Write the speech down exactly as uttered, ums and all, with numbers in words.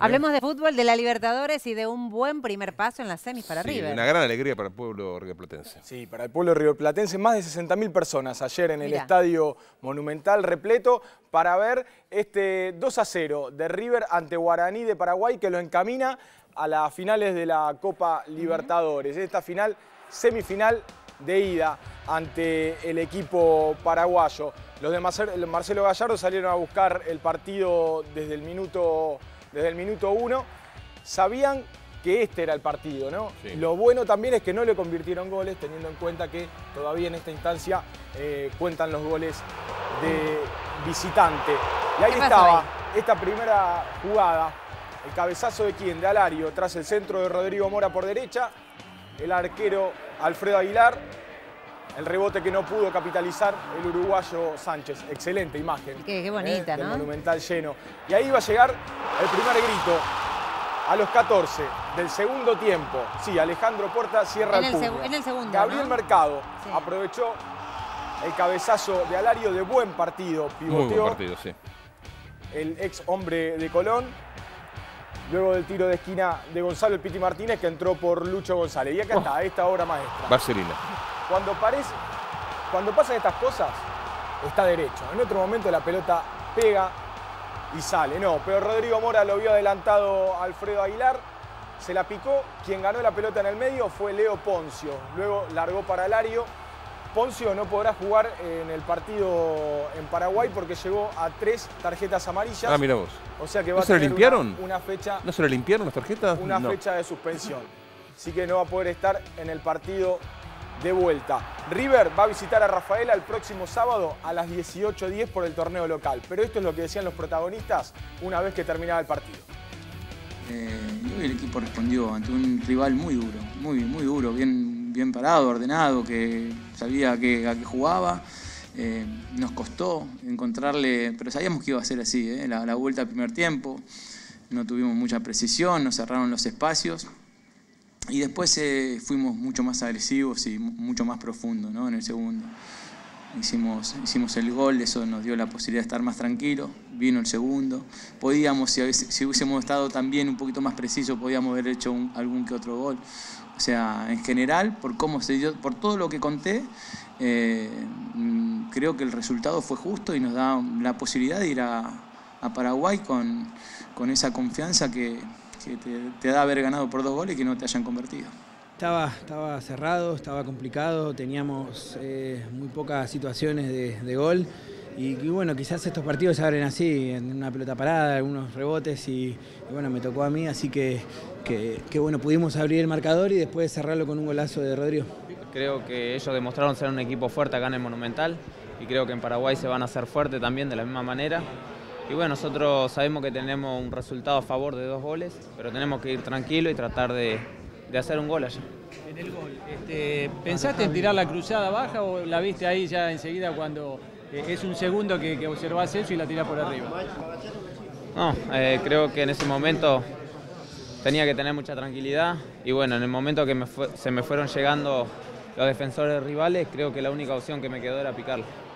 Hablemos de fútbol, de la Libertadores y de un buen primer paso en las semis para Sí, River. una gran alegría para el pueblo riverplatense. Sí, para el pueblo riverplatense, más de sesenta mil personas ayer en el Mirá. Estadio Monumental repleto para ver este dos a cero de River ante Guaraní de Paraguay, que lo encamina a las finales de la Copa Libertadores. Esta final, semifinal de ida ante el equipo paraguayo. Los de Marcelo Gallardo salieron a buscar el partido desde el minuto, desde el minuto uno. Sabían que este era el partido, ¿no? Sí. Lo bueno también es que no le convirtieron goles, teniendo en cuenta que todavía en esta instancia eh, cuentan los goles de visitante. Y ahí estaba esta primera jugada, el cabezazo de quién, de Alario, tras el centro de Rodrigo Mora por derecha, el arquero Alfredo Aguilar, el rebote que no pudo capitalizar el uruguayo Sánchez. Excelente imagen. Qué, qué bonita, eh, del ¿no? Monumental lleno. Y ahí va a llegar el primer grito. A los catorce del segundo tiempo, sí, Alejandro Porta cierra En el el, puño. seg en el segundo, Gabriel ¿no? Mercado Sí. aprovechó el cabezazo de Alario, de buen partido, pivoteó. Muy buen partido, sí. El ex hombre de Colón. Luego del tiro de esquina de Gonzalo El Piti Martínez, que entró por Lucho González. Y acá Oh. está, esta obra maestra. Vaselina. Cuando, parece, cuando pasan estas cosas, está derecho. En otro momento la pelota pega y sale. No, pero Rodrigo Mora lo vio adelantado a Alfredo Aguilar, se la picó. Quien ganó la pelota en el medio fue Leo Poncio. Luego largó para Alario. Poncio no podrá jugar en el partido en Paraguay porque llegó a tres tarjetas amarillas. Ah, mira vos. O sea que va ¿No a se le tener limpiaron? Una, una fecha, ¿No se le limpiaron las tarjetas? una No. fecha de suspensión. Así que no va a poder estar en el partido de vuelta. River va a visitar a Rafaela el próximo sábado a las dieciocho diez por el torneo local. Pero esto es lo que decían los protagonistas una vez que terminaba el partido. Eh, y hoy el equipo respondió ante un rival muy duro, muy, muy duro, bien, bien parado, ordenado, que sabía a qué, a qué jugaba. Eh, nos costó encontrarle, pero sabíamos que iba a ser así, ¿eh? la, la vuelta al primer tiempo. No tuvimos mucha precisión, nos cerraron los espacios. Y después eh, fuimos mucho más agresivos y mucho más profundos, ¿no? En el segundo. Hicimos, hicimos el gol, eso nos dio la posibilidad de estar más tranquilos. Vino el segundo. Podíamos, si, si hubiésemos estado también un poquito más precisos, podíamos haber hecho un, algún que otro gol. O sea, en general, por cómo se dio, por todo lo que conté, eh, creo que el resultado fue justo y nos da la posibilidad de ir a, a Paraguay con, con esa confianza que, que te, te da haber ganado por dos goles y que no te hayan convertido. Estaba, estaba cerrado, estaba complicado, teníamos eh, muy pocas situaciones de, de gol y, y bueno, quizás estos partidos se abren así, en una pelota parada, algunos rebotes y, y bueno, me tocó a mí, así que, que, que bueno, pudimos abrir el marcador y después cerrarlo con un golazo de Rodrigo. Creo que ellos demostraron ser un equipo fuerte acá en el Monumental y creo que en Paraguay se van a hacer fuertes también de la misma manera. Y bueno, nosotros sabemos que tenemos un resultado a favor de dos goles, pero tenemos que ir tranquilos y tratar de, de hacer un gol allá. En el gol, este, ¿pensaste en tirar la cruzada baja o la viste ahí ya enseguida cuando eh, es un segundo que, que observás eso y la tirás por arriba? No, eh, creo que en ese momento tenía que tener mucha tranquilidad y bueno, en el momento que me fue, se me fueron llegando los defensores rivales, creo que la única opción que me quedó era picarla.